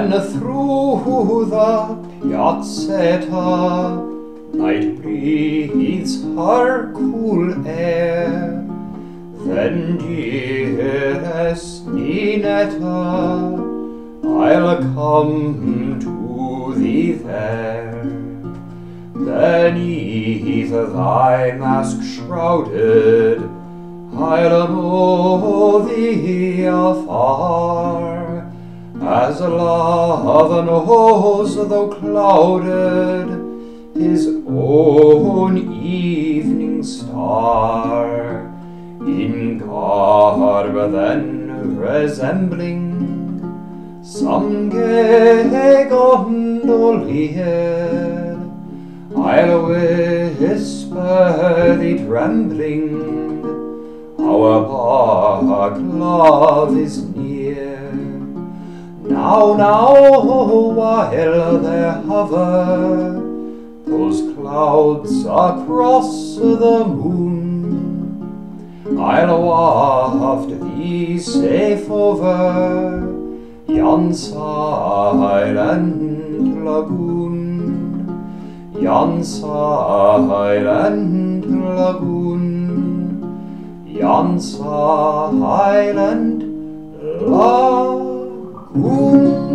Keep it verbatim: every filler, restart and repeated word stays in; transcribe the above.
Then through the Piazzetta night breathes her cool air. Then, dearest Ninetta, I'll come to thee there. Beneath thy mask shrouded, I'll know thee afar, as love knows though clouded his own evening star. In garb then resembling some gay gondolier, I'll whisper thee trembling, our bark love is near. Now, now, while there hover those clouds across the moon, I'll waft thee safe over yon silent lagoon, yon silent lagoon, yon silent lagoon.